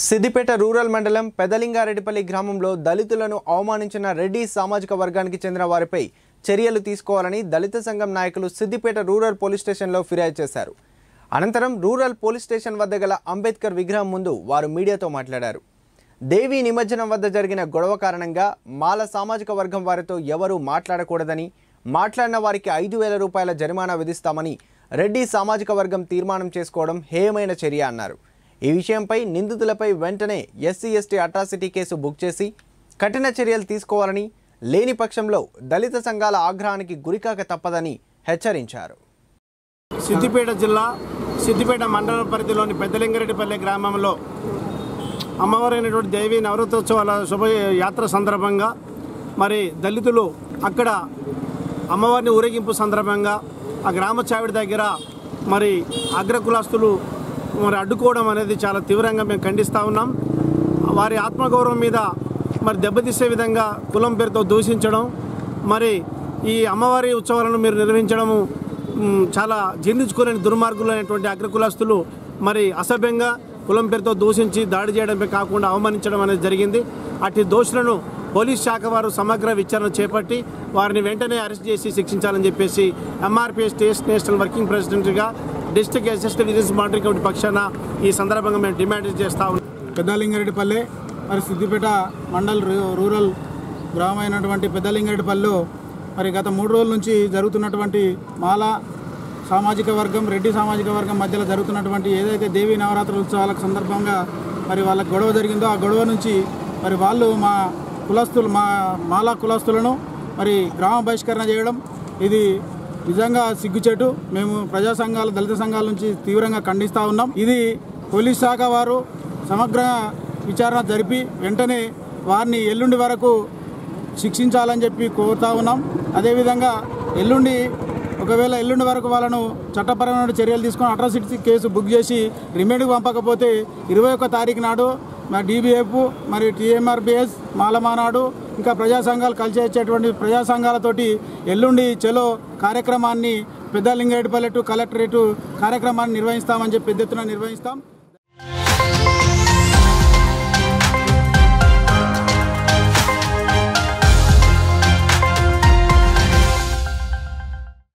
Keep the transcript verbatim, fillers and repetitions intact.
Siddipet rural మండలం పెదలింగారెడ్డిపల్లి గ్రామంలో దళితులను అవమానించిన రెడ్డి సామాజిక వర్గానికి చెందిన వారిపై చర్యలు తీసుకోవాలని దళిత సంఘం నాయకులు సిద్దిపేట రూరల్ పోలీస్ స్టేషన్లో ఫిర్యాదు చేశారు. అనంతరం రూరల్ పోలీస్ స్టేషన్ వద్ద గల అంబేద్కర్ విగ్రహం ముందు వారు మీడియాతో మాట్లాడారు. దేవి నిమజ్జనం వద్ద జరిగిన గొడవ కారణంగా మాల సామాజిక వర్గం వారితో ఎవరూ మాట్లాడకూడదని, మాట్లాడిన వారికి ఐదు వేల రూపాయల జరిమానా విధిస్తామని రెడ్డి సామాజిక వర్గం తీర్మానం చేసుకోవడం హేయమైన చర్య అన్నారు. ఈ విషయంపై నిందితులపై వెంటనే SC ST atrocity case book చేసి కఠిన చర్యలు తీసుకోవాలని, లేని పక్షంలో దళిత సంఘాల ఆగ్రహానికి గురికాక తప్పదని హెచ్చరించారు. సిద్దిపేట జిల్లా సిద్దిపేట మండల పరిధిలోని పెద్దలింగారెడ్డిపల్లి గ్రామంలో అమ్మవారైనటువంటి దేవి నవరాత్రోత్సవాల శుభయాత్ర సందర్భంగా మరి దళితులు అక్కడ అమ్మవారిని ఊరేగింపు సందర్భంగా ఆ గ్రామ చావిడి దగ్గర మరి అగ్రకులస్తులు మరి అడ్డుకోవడం అనేది చాలా తీవ్రంగా మేము ఖండిస్తూ ఉన్నాం. వారి ఆత్మగౌరవం మీద మరి దెబ్బతీసే విధంగా కులం పేరుతో దూషించడం, మరి ఈ అమ్మవారి ఉత్సవాలను మీరు నిర్వహించడము చాలా జీర్ణించుకోలేని దుర్మార్గులైనటువంటి అగ్రకులస్తులు మరి అసభ్యంగా కులం పేరుతో దూషించి దాడి చేయడమే కాకుండా అవమానించడం అనేది జరిగింది. అట్టి దోషులను పోలీస్ శాఖ వారు సమగ్ర విచారణ చేపట్టి వారిని వెంటనే అరెస్ట్ చేసి శిక్షించాలని చెప్పేసి ఎంఆర్పిఎస్ స్టేట్ నేషనల్ వర్కింగ్ ప్రెసిడెంట్గా district assistant vigilance monitoring committee పక్షాన ఈ సందర్భంగా మేము డిమాండ్ చేస్తూ ఉన్నాం. పెద్దలింగారెడ్డిపల్లి మరి సిద్దిపేట మండల్ రూరల్ గ్రామం అయినటువంటి పెద్దలింగారెడ్డిపల్లిలో మరి గత మూడు రోజుల నుంచి జరుగుతున్నటువంటి మాల సామాజిక వర్గం రెడ్డి సామాజిక వర్గం మధ్యలో జరుగుతున్నటువంటి ఏదైతే దేవీ నవరాత్రి ఉత్సవాల సందర్భంగా మరి వాళ్ళకి గొడవ జరిగిందో ఆ గొడవ నుంచి మరి వాళ్ళు మా కులస్తులు మా మాలా కులస్తులను మరి గ్రామ బహిష్కరణ చేయడం ఇది నిజంగా సిగ్గుచేటు. మేము ప్రజా సంఘాలు దళిత సంఘాల నుంచి తీవ్రంగా ఖండిస్తూ ఉన్నాం. ఇది పోలీస్ శాఖ వారు సమగ్ర విచారణ జరిపి వెంటనే వారిని ఎల్లుండి వరకు శిక్షించాలని చెప్పి కోరుతా ఉన్నాం. అదేవిధంగా ఎల్లుండి ఒకవేళ ఎల్లుండి వరకు వాళ్ళను చట్టపరమైన చర్యలు తీసుకొని అట్రాసిటీ కేసు బుక్ చేసి రిమాండ్కి పంపకపోతే ఇరవై ఒక్క తారీఖు నాడు మా డీబీఎఫ్ మరి టీఎంఆర్బిఎస్ మాలమానాడు ఇంకా ప్రజా సంఘాలు కలిసి వచ్చేటువంటి ప్రజా సంఘాలతోటి ఎల్లుండి చలో కార్యక్రమాన్ని పెద్దలింగారెడ్డిపల్లి టు కలెక్టరేటు కార్యక్రమాన్ని నిర్వహిస్తామని చెప్పి పెద్ద ఎత్తున నిర్వహిస్తాం.